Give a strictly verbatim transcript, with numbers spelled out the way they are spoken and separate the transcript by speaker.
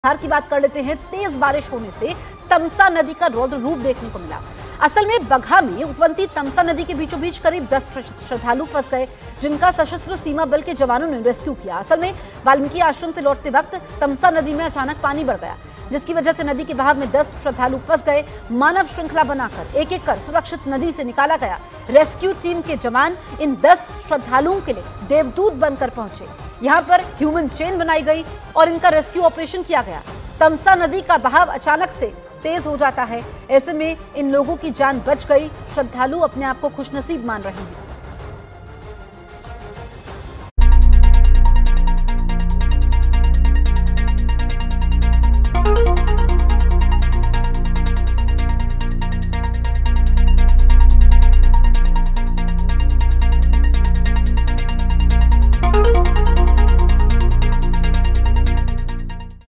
Speaker 1: हार की बात कर लेते हैं। तेज बारिश होने से तमसा नदी का रौद्र रूप देखने को मिला। असल में बगहा में उफनती तमसा नदी के बीचों बीच करीब दस श्रद्धालु फंस गए, जिनका सशस्त्र सीमा बल के जवानों ने रेस्क्यू किया। असल में वाल्मीकि आश्रम से लौटते वक्त तमसा नदी में अचानक पानी बढ़ गया, जिसकी वजह से नदी के बहाव में दस श्रद्धालु फंस गए। मानव श्रृंखला बनाकर एक एक कर सुरक्षित नदी से निकाला गया। रेस्क्यू टीम के जवान इन दस श्रद्धालुओं के लिए देवदूत बनकर पहुंचे। यहाँ पर ह्यूमन चेन बनाई गई और इनका रेस्क्यू ऑपरेशन किया गया। तमसा नदी का बहाव अचानक से तेज हो जाता है, ऐसे में इन लोगों की जान बच गई। श्रद्धालु अपने आप को खुशनसीब मान रहे हैं।